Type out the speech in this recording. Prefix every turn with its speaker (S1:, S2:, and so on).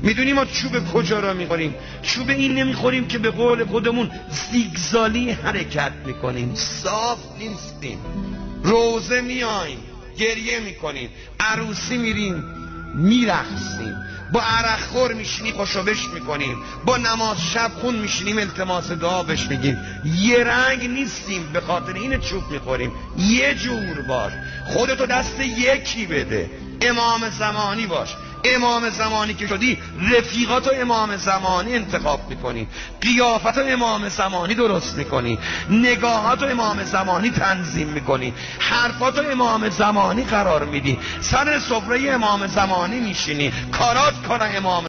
S1: میدونیم ما چوب کجا را میخوریم؟ چوب این نمیخوریم که به قول خودمون زیگزالی حرکت میکنیم، صاف نیستیم. روزه میایم گریه میکنیم، عروسی میریم میرقصیم، با عرق خور میشینیم خوشوبش میکنیم، با نماز شب خون میشینیم التماس دعا بش میگیم. یه رنگ نیستیم، به خاطر این چوب میخوریم. یه جور باش، خودتو دست یکی بده، امام زمانی باش. امام زمانی که شدی رفیقاتو امام زمانی انتخاب میکنی، قیافتو امام زمانی درست میکنی، نگاهاتو امام زمانی تنظیم میکنی، حرفاتو امام زمانی قرار میدی، سر سفره امام زمانی میشینی، کارات کار امام